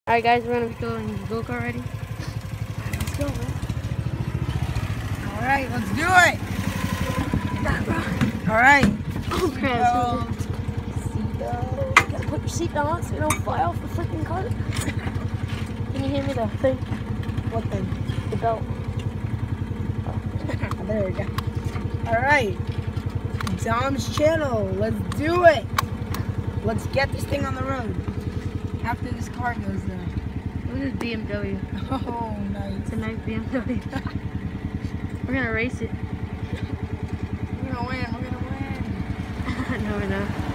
Alright guys, we're gonna go in the go-kart already. Let's go, man. Alright, let's do it! Nah, bro. Alright. Oh crap. Seatbelt. You gotta put your seatbelt on so you don't fly off the freaking car. Can you hear me the thing? What thing? The belt. Oh, there we go. Alright. Dom's channel. Let's do it. Let's get this thing on the road. After this car goes there. Look at this BMW. Oh, nice. It's a nice BMW. We're gonna race it. We're gonna win. We're gonna win. No, we're not.